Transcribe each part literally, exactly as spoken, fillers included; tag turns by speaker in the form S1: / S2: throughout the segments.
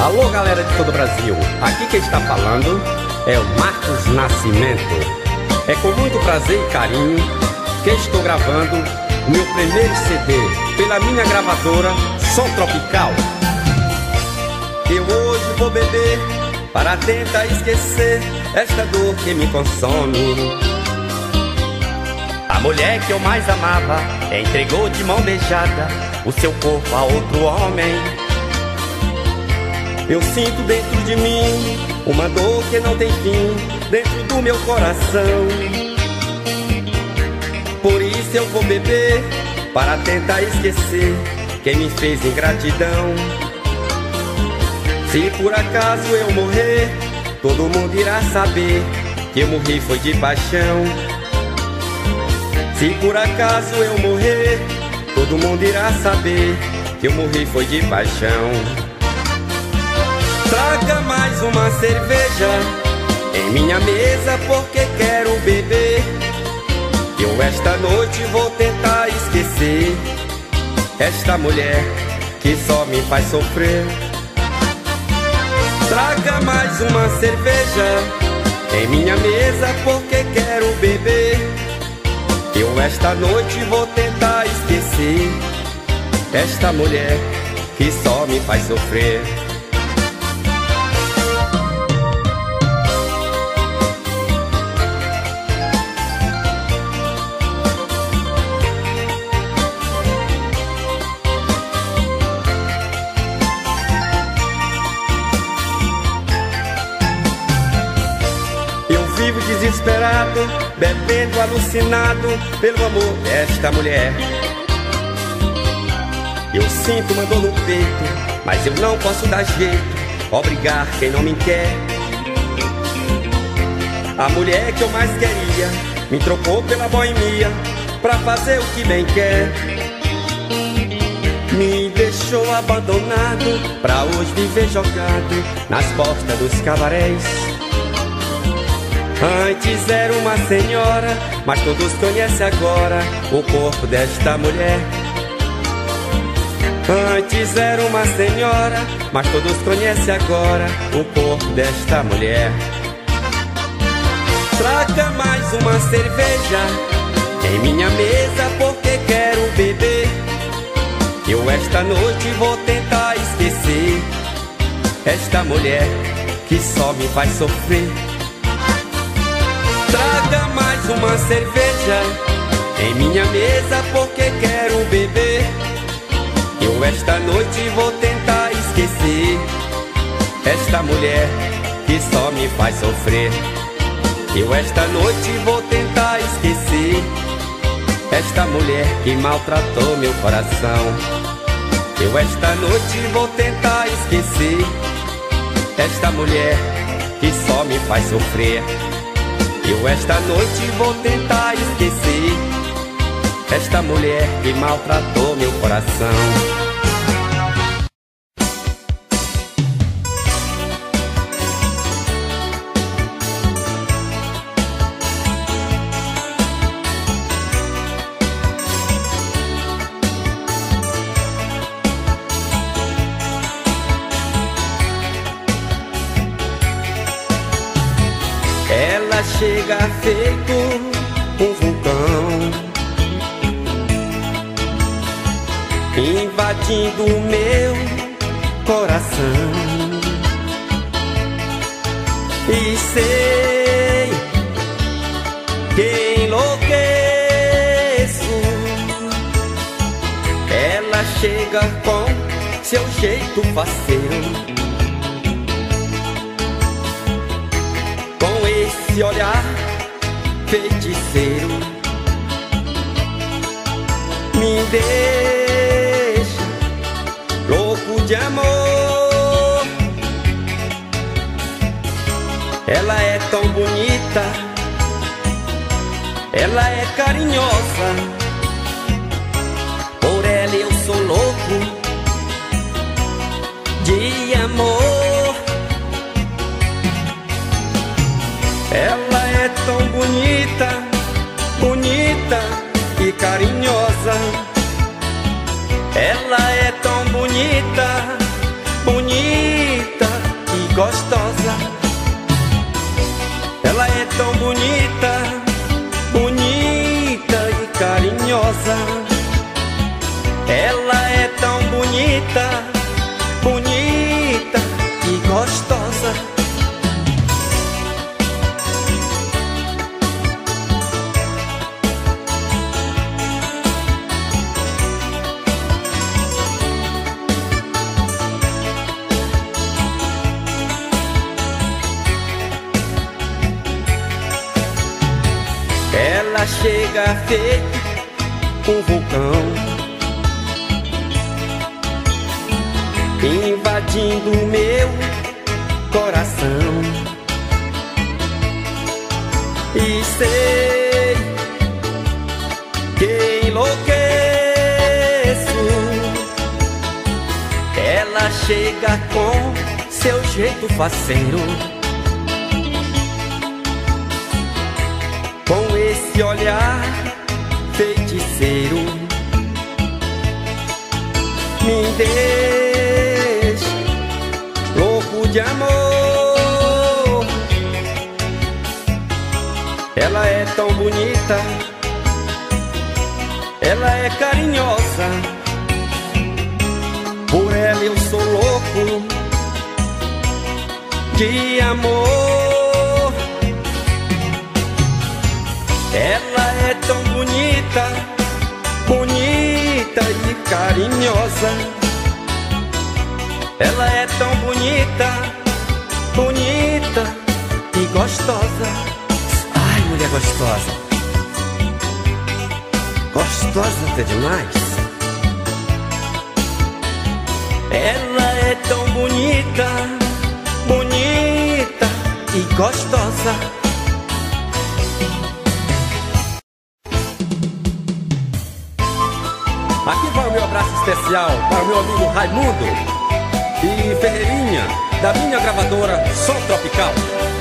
S1: Alô, galera de todo o Brasil, aqui quem está falando é o Marcos Nascimento. É com muito prazer e carinho que estou gravando meu primeiro C D pela minha gravadora Som Tropical. Eu hoje vou beber para tentar esquecer esta dor que me consome. A mulher que eu mais amava entregou de mão beijada o seu corpo a outro homem. Eu sinto dentro de mim uma dor que não tem fim dentro do meu coração. Por isso eu vou beber para tentar esquecer quem me fez ingratidão. Se por acaso eu morrer, todo mundo irá saber que eu morri foi de paixão. Se por acaso eu morrer, todo mundo irá saber que eu morri foi de paixão. Traga mais uma cerveja em minha mesa porque quero beber. Eu esta noite vou tentar esquecer esta mulher que só me faz sofrer. Traga mais uma cerveja em minha mesa porque quero beber. Eu esta noite vou tentar esquecer esta mulher que só me faz sofrer. Vivo desesperado, bebendo alucinado pelo amor desta mulher. Eu sinto uma dor no peito, mas eu não posso dar jeito, obrigar quem não me quer. A mulher que eu mais queria me trocou pela boemia pra fazer o que bem quer. Me deixou abandonado pra hoje viver jogado nas portas dos cabarés. Antes era uma senhora, mas todos conhecem agora o corpo desta mulher. Antes era uma senhora, mas todos conhecem agora o corpo desta mulher. Traga mais uma cerveja em minha mesa porque quero beber. Eu esta noite vou tentar esquecer esta mulher que só me faz sofrer. Traga mais uma cerveja em minha mesa porque quero beber. Eu esta noite vou tentar esquecer esta mulher que só me faz sofrer. Eu esta noite vou tentar esquecer esta mulher que maltratou meu coração. Eu esta noite vou tentar esquecer esta mulher que só me faz sofrer. Eu esta noite vou tentar esquecer esta mulher que maltratou meu coração. Ela chega feito um vulcão, invadindo o meu coração. E sei que enlouqueço. Ela chega com seu jeito faceiro, esse olhar feiticeiro, me deixa louco de amor. Ela é tão bonita, ela é carinhosa, por ela eu sou louco de amor. Ela é tão bonita, bonita e carinhosa. Ela é tão bonita, bonita gostosa. Ela é tão bonita, bonita e carinhosa. Ela é tão bonita, bonita e gostosa. Ela chega feita um vulcão, invadindo o meu coração. E sei que enlouqueço. Ela chega com seu jeito faceiro, com esse olhar feiticeiro, me deixa louco de amor. Ela é tão bonita, ela é carinhosa. Por ela eu sou louco de amor. Ela é tão bonita, bonita e carinhosa. Ela é tão bonita, bonita e gostosa. Ai, mulher gostosa, gostosa até demais. Ela é tão bonita, bonita e gostosa. Aqui vai o meu abraço especial para o meu amigo Raimundo e Ferreirinha, da minha gravadora Som Tropical.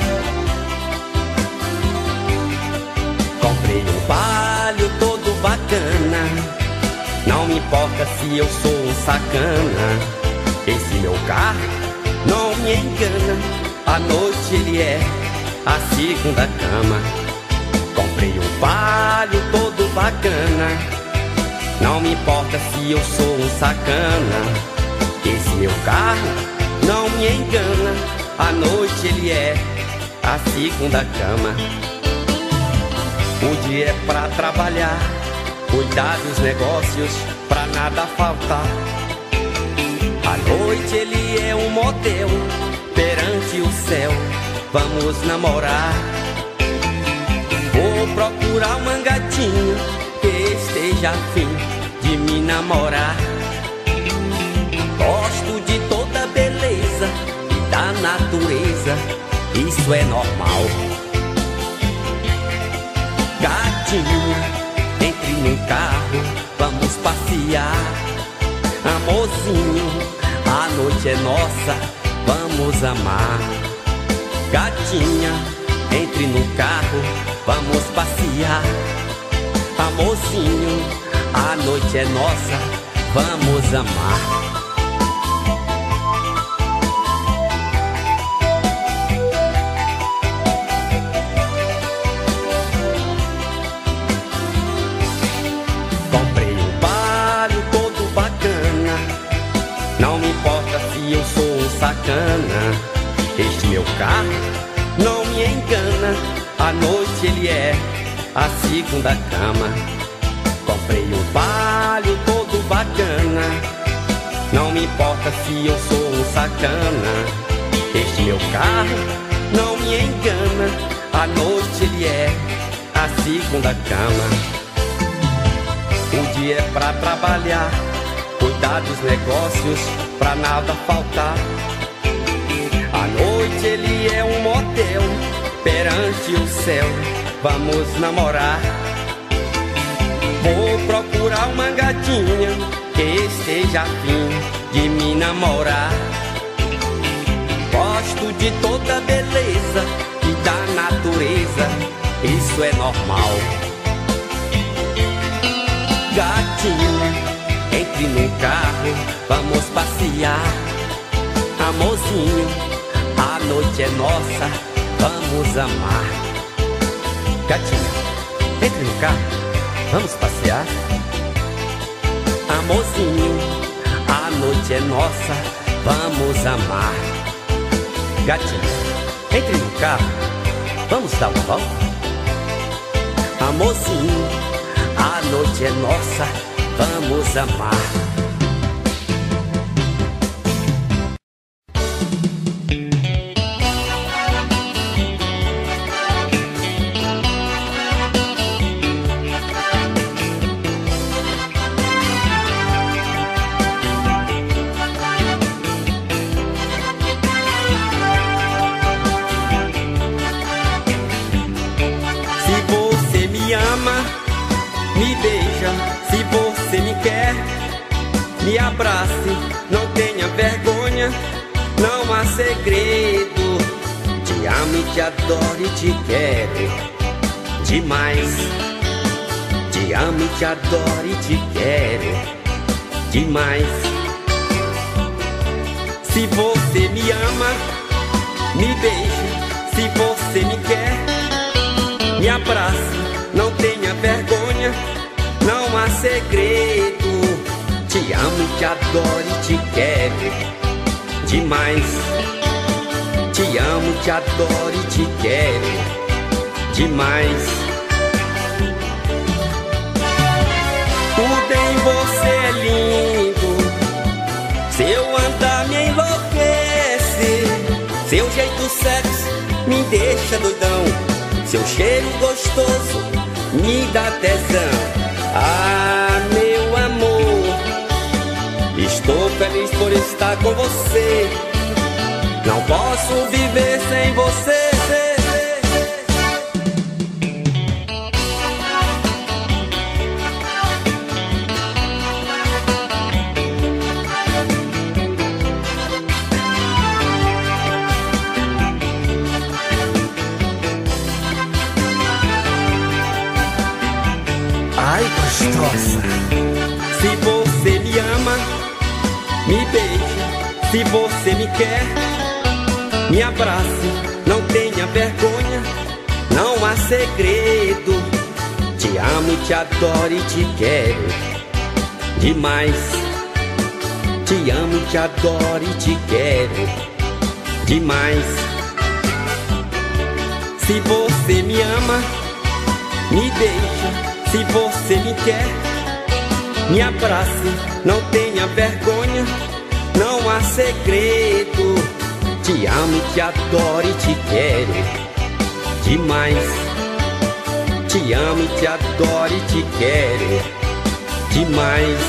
S1: Comprei um palio todo bacana, não me importa se eu sou um sacana. Esse meu carro não me engana, à noite ele é a segunda cama. Comprei um palio todo bacana, não me importa se eu sou um sacana. Esse meu carro não me engana, à noite ele é a segunda cama. O dia é pra trabalhar, cuidar dos negócios, pra nada faltar. À noite ele é um motel, perante o céu, vamos namorar. Vou procurar uma gatinha que esteja afim de me namorar. Gosto de toda a beleza e da natureza, isso é normal. Gatinha, entre num carro, vamos passear. Amorzinho, a noite é nossa, vamos amar. Gatinha, entre num carro, vamos passear. Amorzinho, a noite é nossa, vamos amar. Comprei um palio todo bacana, não me importa se eu sou um sacana. Este meu carro não me engana, à noite ele é a segunda cama. Comprei um palio todo bacana, não me importa se eu sou um sacana. Este meu carro não me engana, à noite ele é a segunda cama. O dia é pra trabalhar, cuidar dos negócios, pra nada faltar. À noite ele é um motel, perante o céu, vamos namorar. Vou procurar uma gatinha que esteja afim de me namorar. Gosto de toda a beleza e da natureza, isso é normal. Gatinha, entre no carro, vamos passear. Amorzinho, a noite é nossa, vamos amar. Gatinha, entre no carro, vamos passear. Amorzinho, a noite é nossa, vamos amar. Gatinha, entre no carro, vamos dar uma volta. Amorzinho, a noite é nossa, vamos amar.
S2: Me beija, se você me quer. Me abrace, não tenha vergonha. Não há segredo. Te amo e te adoro e te quero demais. Te amo e te adoro e te quero demais. Se você me ama, me beija, se você me quer. Me abrace, não tenha vergonha, não há segredo. Te amo e te adoro e te quero demais. Te amo, te adoro e te quero demais. Tudo em você é lindo. Seu andar me enlouquece. Seu jeito sexy me deixa doidão. Seu cheiro gostoso me dá tesão. Ah, meu amor, estou feliz por estar com você. Não posso viver sem você.
S1: Ai, gostosa.
S2: Se você me ama, me beija, se você me quer. Me abrace, não tenha vergonha, não há segredo. Te amo e te adoro e te quero demais. Te amo e te adoro e te quero demais. Se você me ama, me beija, se você me quer. Me abrace, não tenha vergonha, não há segredo. Te amo e te adoro e te quero demais. Te amo e te adoro e te quero demais.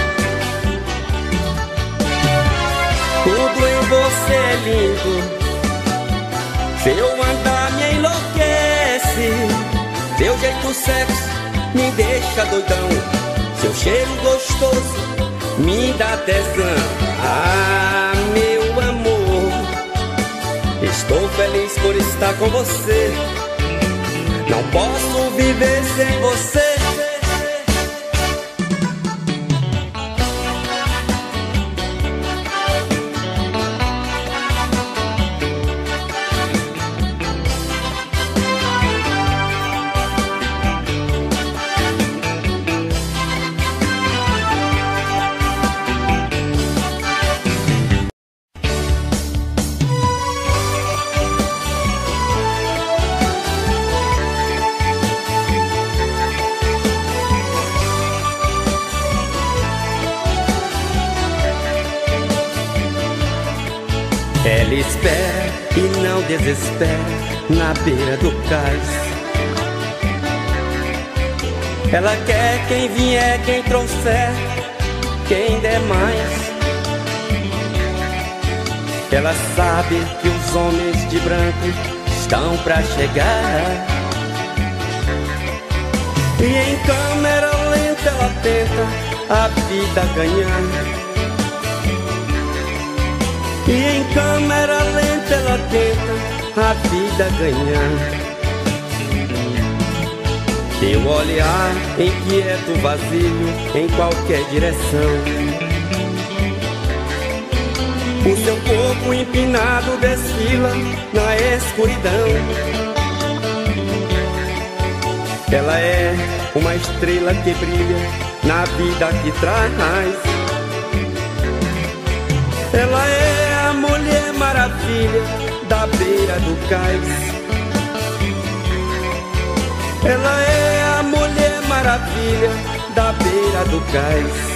S2: Tudo em você é lindo. Seu andar me enlouquece. Seu jeito sexy me deixa doidão. Seu cheiro gostoso me dá tesão. Ah, meu amor, estou feliz por estar com você. Não posso viver sem você. Ela espera e não desespera na beira do cais. Ela quer quem vier, quem trouxer, quem der mais. Ela sabe que os homens de branco estão pra chegar. E em câmera lenta ela tenta a vida ganhar. E em câmera lenta ela tenta a vida ganhar. Teu olhar inquieto, vazio, em qualquer direção. O seu corpo
S1: caboclo empinado desfila na escuridão. Ela é uma estrela que brilha na vida que traz. Ela é a Mulher Maravilha da beira do cais. Ela é a Mulher Maravilha da beira do cais.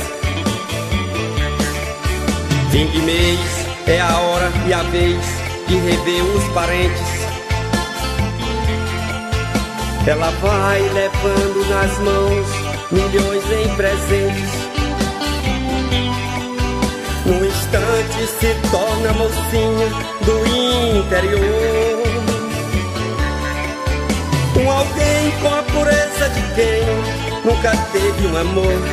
S1: Fim de mês é a hora e a vez de rever os parentes. Ela vai levando nas mãos milhões em presentes. Num instante se torna mocinha do interior. Um alguém com a pureza de quem nunca teve um amor.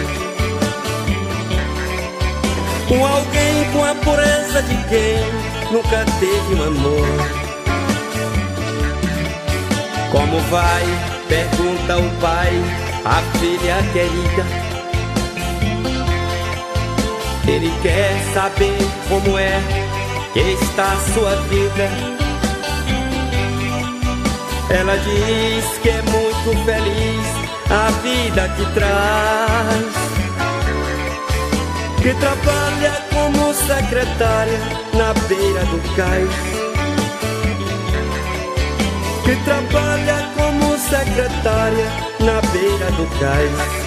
S1: Um alguém com a pureza de quem nunca teve um amor. Como vai? Pergunta o pai, a filha querida. Ele quer saber como é que está a sua vida. Ela diz que é muito feliz a vida que traz. Que trabalha como secretária na beira do cais. Que trabalha como secretária na beira do cais.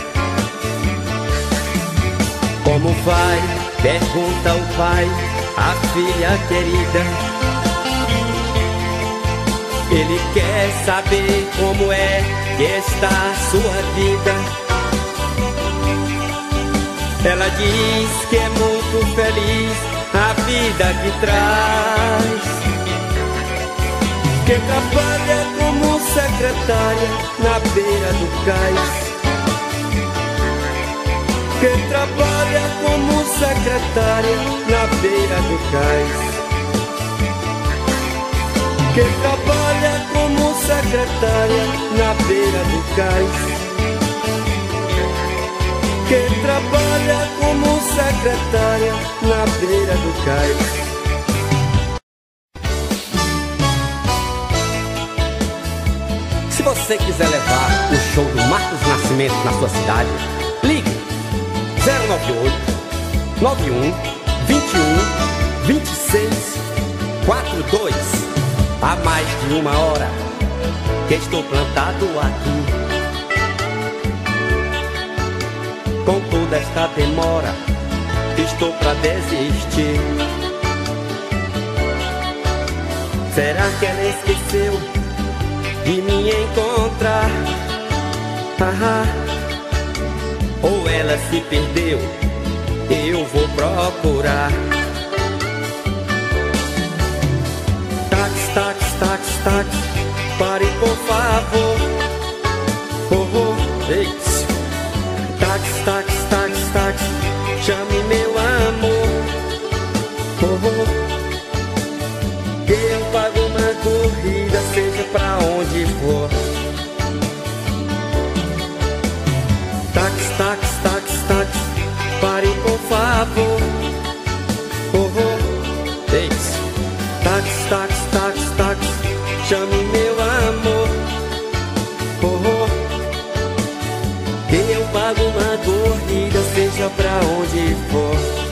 S1: Como vai? Pergunta o pai, a filha querida. Ele quer saber como é que está a sua vida. Ela diz que é muito feliz a vida que traz. Que trabalha como secretária na beira do cais. Que trabalha como secretária na beira do cais. Que trabalha como secretária na beira do cais. Que trabalha como secretária na beira do cais. Se você quiser levar o show do Marcos Nascimento na sua cidade, ligue zero nove oito, nove um, vinte e um, vinte e seis, quarenta e dois. Há mais de uma hora que estou plantado aqui. Com toda esta demora, estou pra desistir. Será que ela esqueceu de me encontrar? Ah, ou ela se perdeu, eu vou procurar. Táxi, táxi, táxi, táxi, pare por favor. Oh, oh, ei. Táxi, táxi, táxi, táxi, chame meu amor. Oh, oh. Que eu pago uma corrida, seja pra onde for. Táxi, táxi, táxi, táxi, pare por favor. Oh, oh. Ei. Táxi, táxi, táxi, táxi, chame meu amor. Oh, oh. Que eu pago uma corrida, seja pra onde for.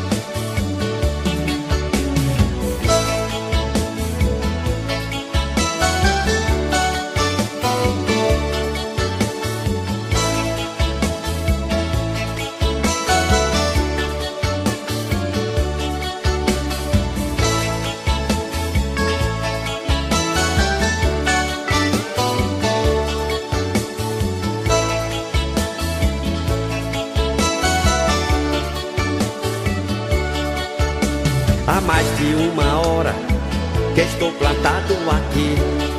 S1: Há mais de uma hora que estou plantado aqui.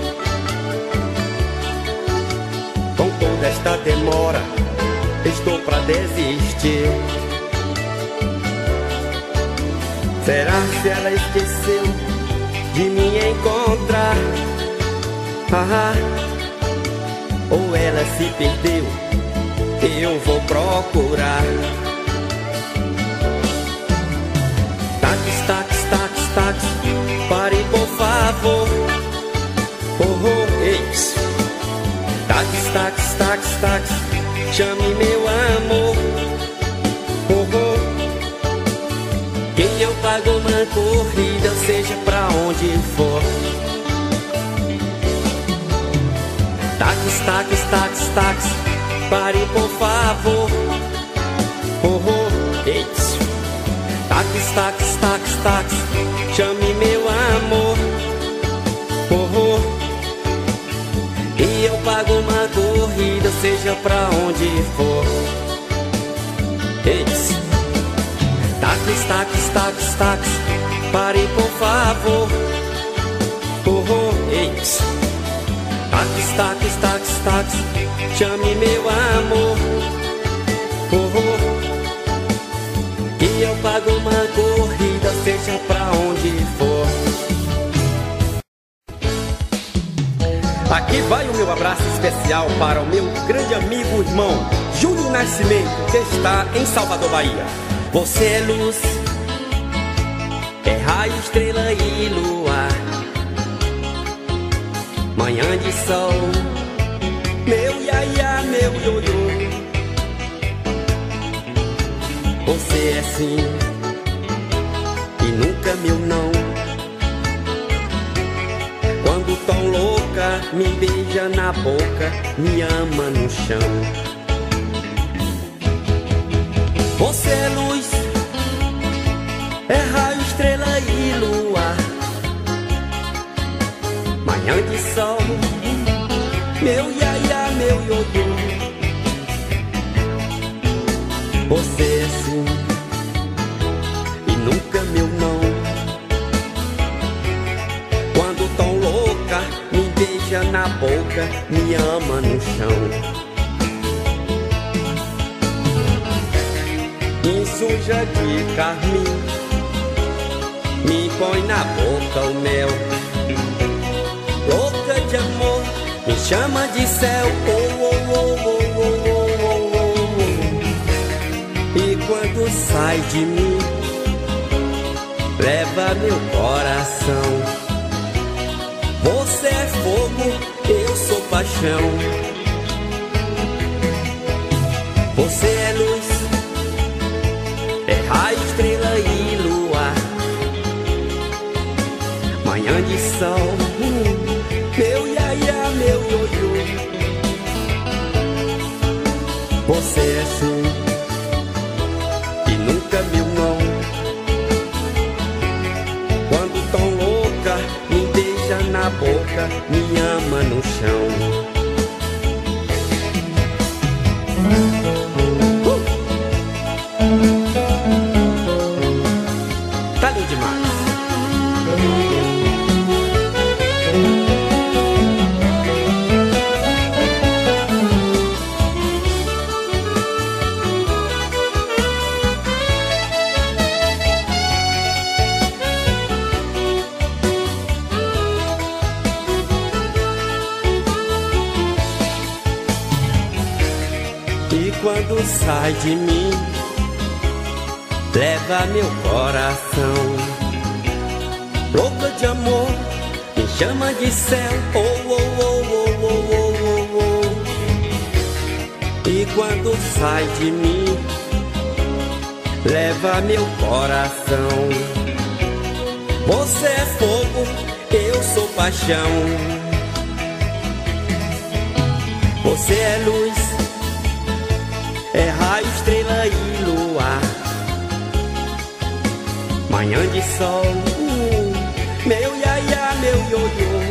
S1: Com toda esta demora, estou pra desistir. Será que ela esqueceu de me encontrar? Ah, ou ela se perdeu, eu vou procurar. Táxi, táxi, táxi, táxi,
S2: favor. Oh, oh, eis. Táxi, táxi, táxi, táxi, chame meu amor. Oh, oh. Quem eu pago uma corrida, seja pra onde for. Táxi, táxi, táxi, táxi, pare por favor. Oh, oh, eis. Táxi, táxi, táxi, táxi, chame meu amor. Oh, oh. E eu pago uma corrida, seja pra onde for. Eis. Táxi, táxi, táxi, táxi, pare por favor. Oh, oh, eis. Táxi, táxi, táxi, táxi, chame meu amor. Oh, oh. E eu pago uma corrida, seja pra onde for.
S1: Aqui vai o meu abraço especial para o meu grande amigo irmão Júlio Nascimento, que está em Salvador, Bahia.
S2: Você é luz, é raio, estrela e lua, manhã de sol, meu iaia, meu ioiô. Você é sim e nunca meu não. Quando tão louca, me beija na boca, me ama no chão. Você é luz, é raio, estrela e lua, manhã de sol, meu iaia, meu ioiô. Você é sim e nunca meu não. Quando tão louca, me beija na boca, me ama no chão. Me suja de carmim, me põe na boca o mel. Louca de amor, me chama de céu. Oh, oh, oh, oh, oh, oh, oh, oh. E quando sai de mim, leva meu coração. Você é fogo, eu sou paixão. Você é luz, é raio, estrela e lua, manhã de sol, meu iaia, meu ioiô. Você é sim e nunca meu não. Quando tão louca, me beija na boca, me ama no chão. Quando sai de mim, leva meu coração. Louca de amor, me chama de céu. Oh, oh, oh, oh, oh, oh, oh, oh. E quando sai de mim, leva meu coração. Você é fogo, eu sou paixão. Você é luz, é raio, estrela e lua, manhã de sol, uh, meu iaia, meu ioiô.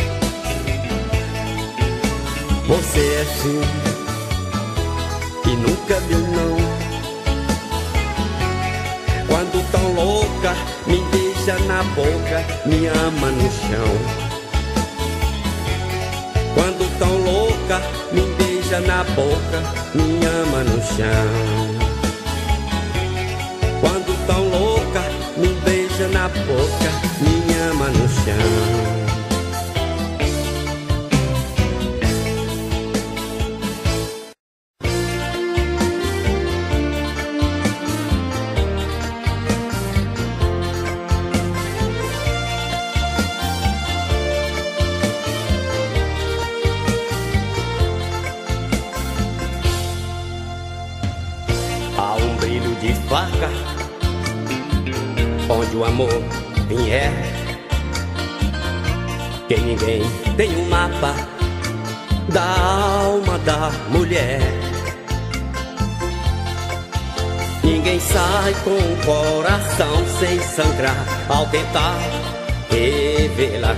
S2: Você é sim e nunca meu não. Quando tão louca, me beija na boca, me ama no chão. Quando tão louca, me beija na boca, me ama no chão. Quando tão louca, me beija na boca, me ama no chão.
S1: onde o amor vier, que ninguém tem um mapa da alma da mulher. Ninguém sai com o coração sem sangrar ao tentar revelar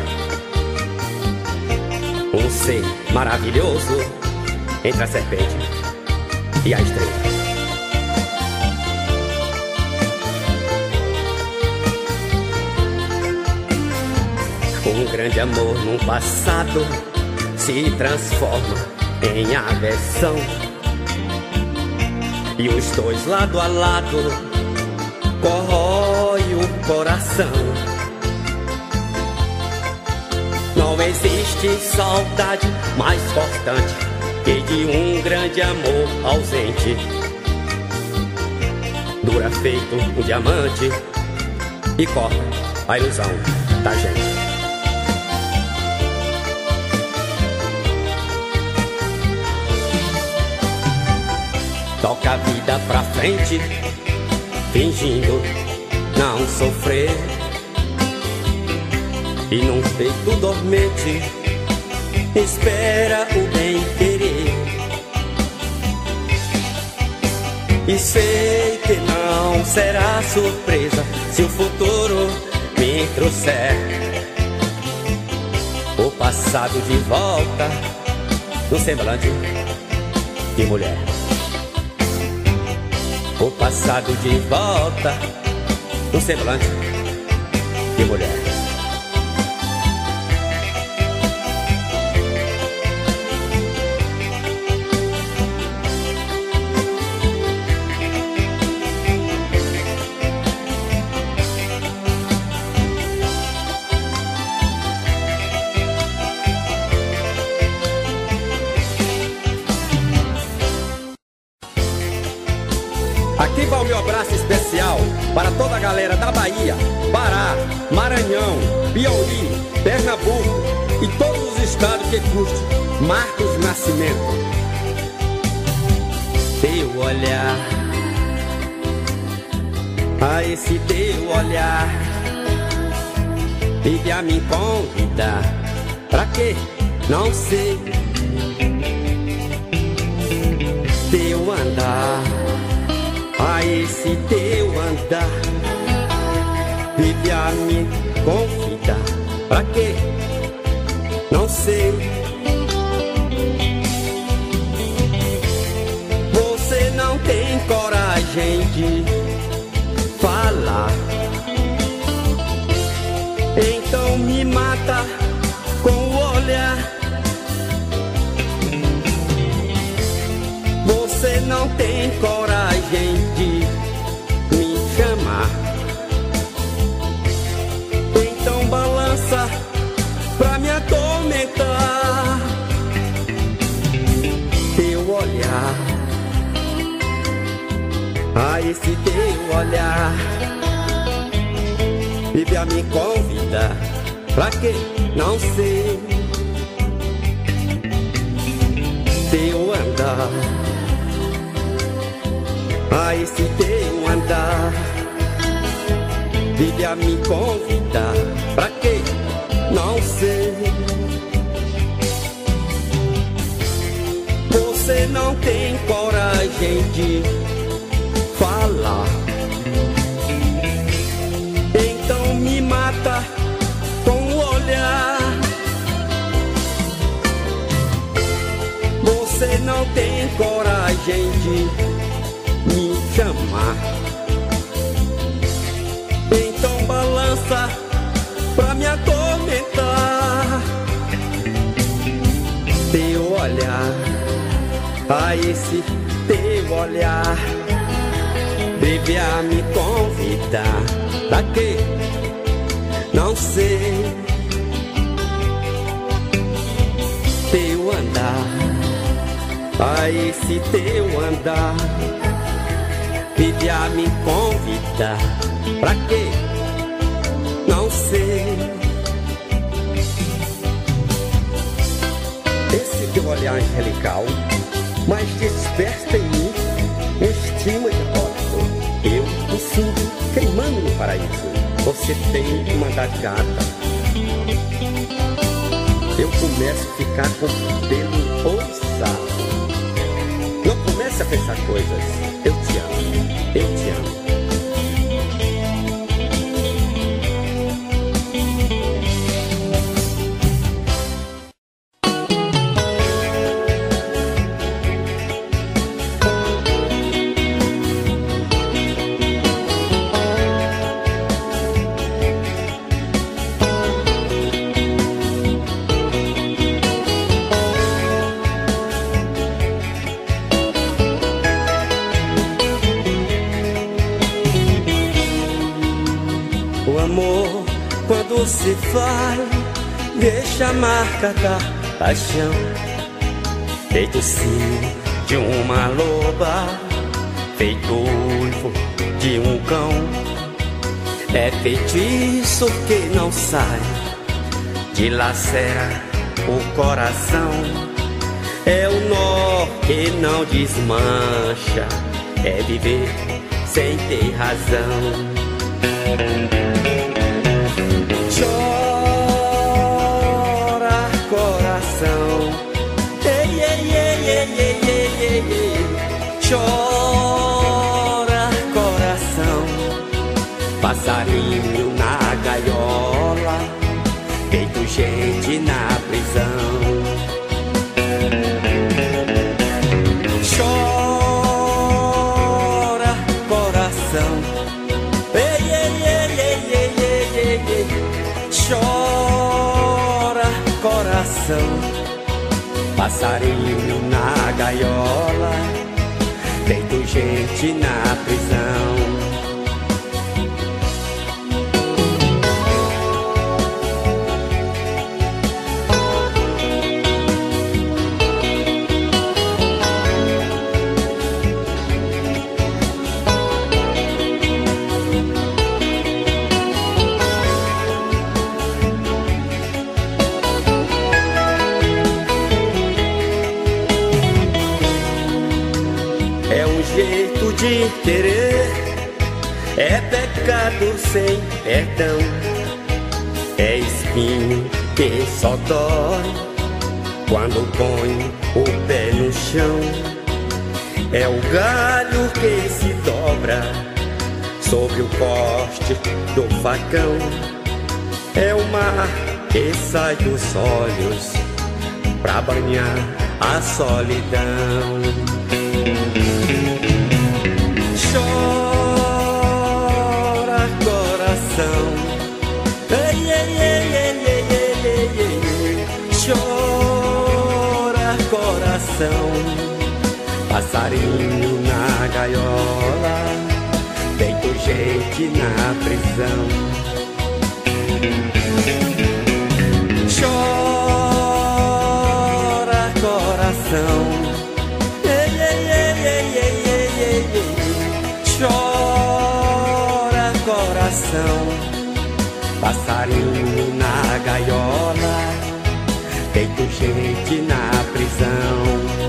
S1: um ser maravilhoso entre a serpente e a estrela. Um grande amor num passado se transforma em aversão, e os dois lado a lado corrói o coração. Não existe saudade mais cortante que de um grande amor ausente. Dura feito um diamante e corta a ilusão da gente. Toca a vida pra frente, fingindo não sofrer, e num peito dormente espera o bem querer. E sei que não será surpresa se o futuro me trouxer o passado de volta no semblante de mulher. O passado de volta no semblante de mulher. Aqui vai o meu abraço especial para toda a galera da Bahia, Pará, Maranhão, Piauí, Pernambuco e todos os estados que curtem Marcos Nascimento. Teu olhar, a esse teu olhar, vive a me convidar. Pra quê? Não sei. Teu andar, a esse teu andar, vive a me convidar. Pra quê? Não sei. Você não tem coragem de falar, então me mata com o olhar. Você não tem coragem de me chamar, então balança pra me atormentar. Teu olhar, a esse teu olhar, vive a me convidar. Pra quê? Não sei. Teu andar, a esse teu andar, vive a me convidar. Pra quê? Não sei. Você não tem coragem de falar, então me mata com o olhar. Você não tem coragem de me chamar, então balança pra me atormentar. Teu olhar, a esse teu olhar, vive a me convidar. Pra quê? Não sei. Teu andar, a esse teu andar, vive a me convidar. Pra quê? Não sei. Esse teu olhar angelical, mas desperta em mim um estima de rótulo. Eu me sinto queimando no paraíso. você tem uma da gata. Eu começo a ficar com o pelo ousado. Não comece a pensar coisas. Eu te amo, eu te amo.
S2: Quando se vai, deixa a marca da paixão, feito cio de uma loba, feito uivo de um cão. É feitiço que não sai, dilacera o coração. É o nó que não desmancha, é viver sem ter razão. Chora, coração, ei, ei, ei, ei, ei, ei, ei, ei. Chora, coração, passarinho na gaiola, feito gente na prisão. Chora, coração, ei, ei, ei, ei, ei, ei, ei, ei. Chora, coração, passarinho na gaiola, feito gente na prisão. De querer é pecado sem perdão, é espinho que só dói quando põe o pé no chão. É o galho que se dobra sobre o poste do facão. É o mar que sai dos olhos pra banhar a solidão. Chora, coração, ei, ei, ei, ei, ei, ei, ei, ei. Chora, coração, passarinho na gaiola, feito gente na prisão. Chora, coração, ei, ei, ei, ei, ei, ei, ei, ei. Chora, coração, passarinho na gaiola, feito gente na prisão.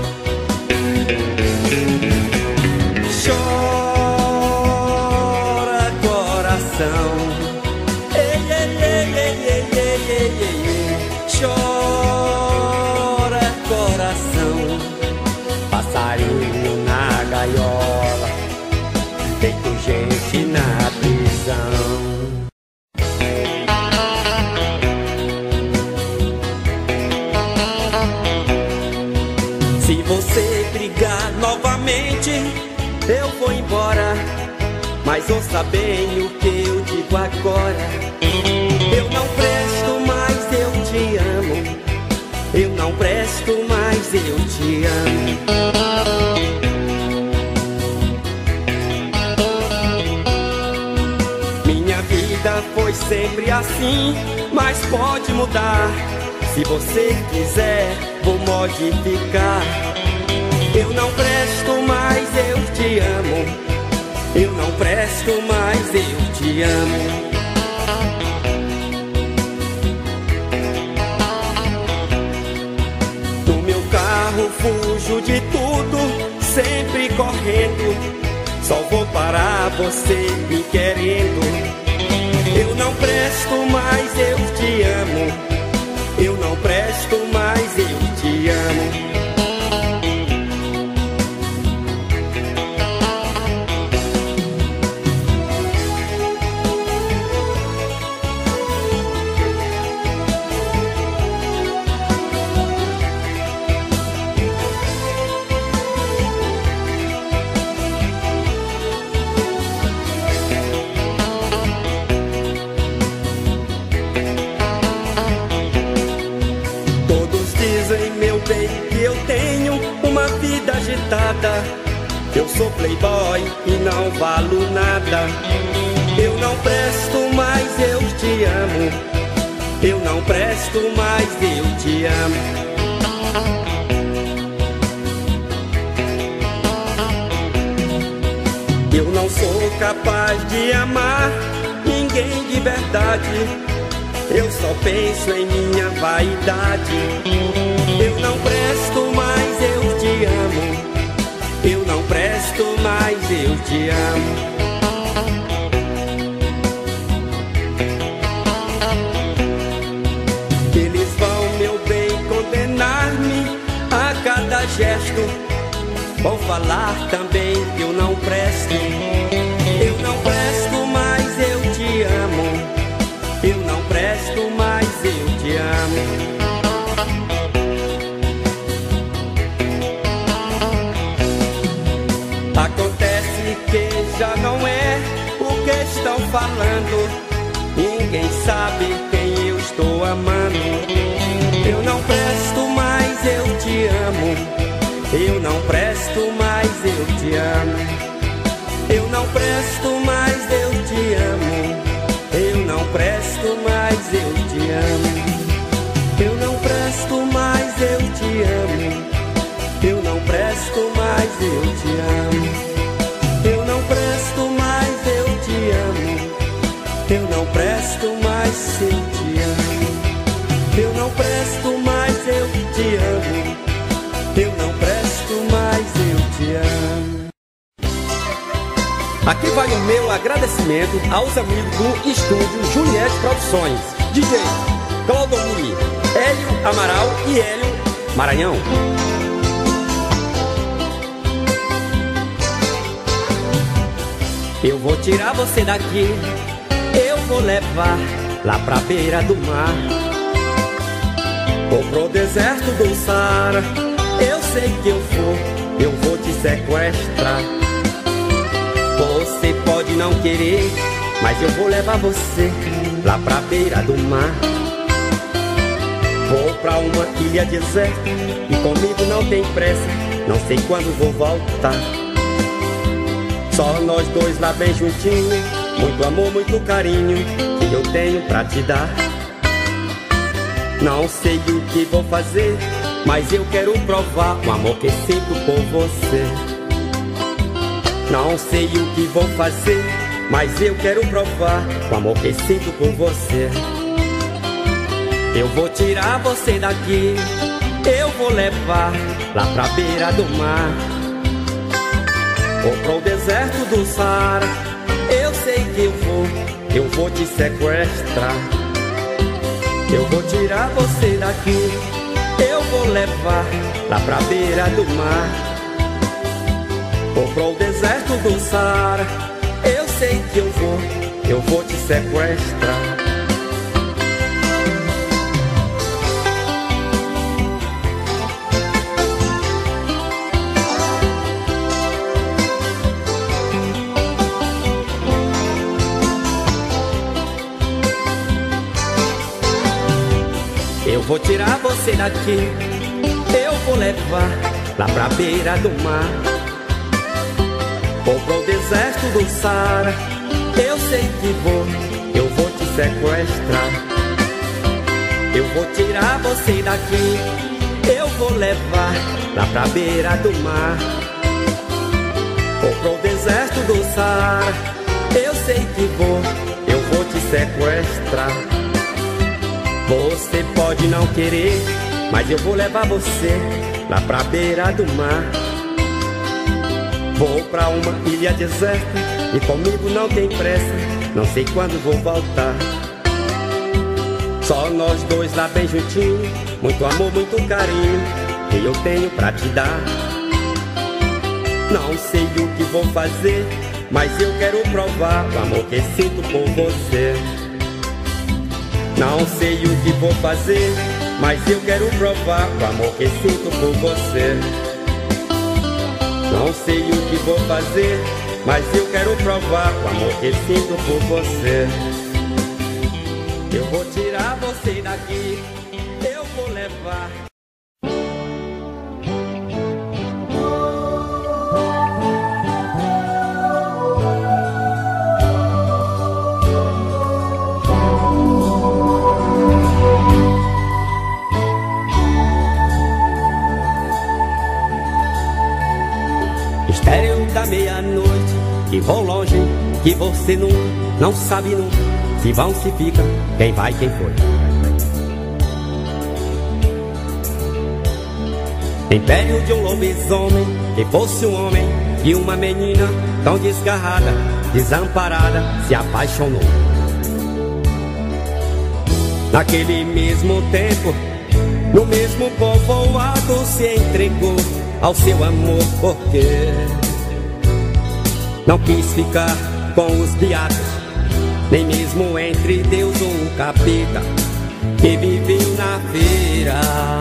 S2: Chora, coração, ei, ei, ei, ei, ei, ei, ei, ei. Chora, coração, passarinho na gaiola, feito gente na prisão. Se você brigar novamente, eu vou embora, mas ouça bem o que eu digo agora. Eu não presto mais, eu te amo. Eu não presto mais, eu te amo. Foi sempre assim, mas pode mudar. Se você quiser, vou modificar. Eu não presto mais, eu te amo. Eu não presto mais, eu te amo. No meu carro fujo de tudo, sempre correndo. Só vou parar você me querendo. Eu
S1: presto, mas eu te amo. Eu não presto, mas eu te amo. Que eu tenho uma vida agitada. Eu sou playboy e não valo nada. Eu não presto, mas eu te amo. Eu não presto, mas eu te amo. Eu não sou capaz de amar ninguém de verdade. Eu só penso em minha vaidade. Eu não presto, mas eu te amo. Eu não presto, mas eu te amo. Eles vão, meu bem, condenar-me a cada gesto. Vão falar também que eu não presto. Eu não presto, mas eu te amo. Eu não presto, mas eu te amo. Acontece que já não é o que estão falando. Ninguém sabe quem eu estou amando. Eu não presto, mas eu te amo. Eu não presto, mas eu te amo. Eu não presto, mas eu te amo. Eu não presto, mas eu te amo. Eu não presto, mas eu te amo. Eu não presto, mas eu te amo. Eu não presto, mas eu te amo. Eu não presto, mas eu te amo. Eu não presto, mas eu te amo. Eu não presto, mas eu te amo. Aqui vai o meu agradecimento aos amigos do estúdio Juliette Produções, D J Claudomir, Hélio Amaral e Hélio Maranhão. Eu vou tirar você daqui, eu vou levar lá pra beira do mar, ou pro deserto do Saara. Eu sei que eu for, eu vou te sequestrar. Você pode não querer, mas eu vou levar você lá pra beira do mar. Vou pra uma ilha deserta e comigo não tem pressa, não sei quando vou voltar. Só nós dois lá bem juntinho, muito amor, muito carinho que eu tenho pra te dar. Não sei o que vou fazer, mas eu quero provar o amor que sinto por você. Não sei o que vou fazer, mas eu quero provar o amor que sinto por você. Eu vou tirar você daqui, eu vou levar lá pra beira do mar, ou pro deserto do Saara. Eu sei que eu vou, eu vou te sequestrar. Eu vou tirar você daqui, eu vou levar lá pra beira do mar, ou pro deserto do Saara. Eu sei que eu vou, eu vou te sequestrar. Eu vou tirar você daqui, eu vou levar lá pra beira do mar, ou pro deserto do Saara. Eu sei que vou, eu vou te sequestrar. Eu vou tirar você daqui, eu vou levar lá pra beira do mar, ou pro deserto do Saara. Eu sei que vou, eu vou te sequestrar. Você pode não querer, mas eu vou levar você lá pra beira do mar. Vou pra uma ilha deserta e comigo não tem pressa, não sei quando vou voltar. Só nós dois lá bem juntinho, muito amor, muito carinho que eu tenho pra te dar. Não sei o que vou fazer, mas eu quero provar o amor que sinto por você. Não sei o que vou fazer, mas eu quero provar o amor que sinto por você. Não sei o que vou fazer, mas eu quero provar o amor que sinto por você. Eu vou tirar você daqui, eu vou levar. Mistério da meia-noite, que vou longe, que você nunca, não sabe nunca, se vão, se fica, quem vai, quem foi. Império de um lobisomem, que fosse um homem e uma menina tão desgarrada, desamparada, se apaixonou. Naquele mesmo tempo, no mesmo povoado, se entregou ao seu amor, porque não quis ficar com os beatos, nem mesmo entre Deus ou o capeta que viveu na feira.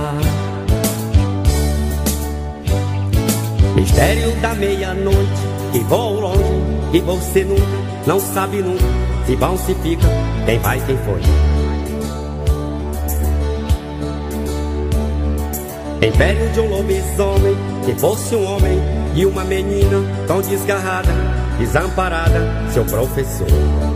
S1: Mistério da meia-noite, que voa longe, que você nunca, não sabe nunca, se vão, se fica, quem vai, quem foi. Império de um lobisomem, que fosse um homem e uma menina tão desgarrada, desamparada, seu professor.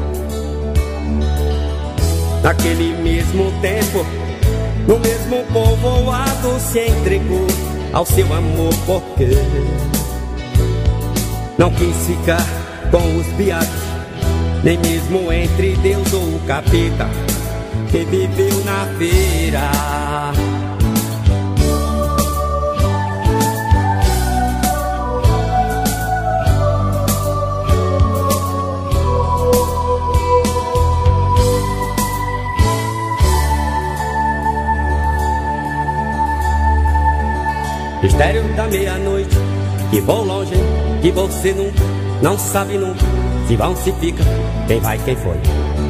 S1: Naquele mesmo tempo, no mesmo povoado, se entregou ao seu amor, porque não quis ficar com os beatos, nem mesmo entre Deus ou o capeta que viveu na feira. Mistério da meia-noite, que vou longe, que você nunca, não sabe nunca, se vão, se fica, quem vai, quem foi.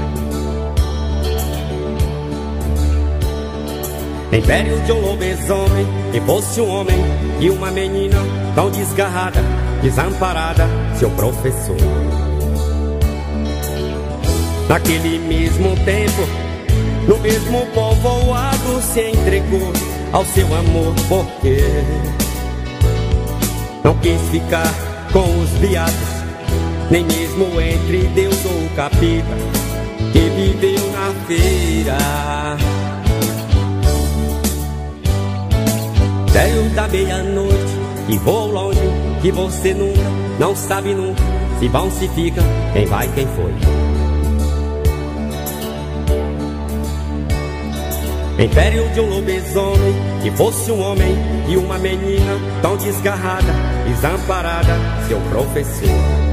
S1: Império de um lobisomem, que fosse um homem e uma menina tão desgarrada, desamparada, seu professor. Naquele mesmo tempo, no mesmo povoado, se entregou ao seu amor, porque não quis ficar com os beatos, nem mesmo entre Deus ou o capeta que viveu na feira. Mistério da meia-noite, que voa longe, que você nunca, não sabe nunca, se vão, se fica, quem vai, quem foi. Império de um lobisomem, que fosse um homem e uma menina tão desgarrada, desamparada, seu professor.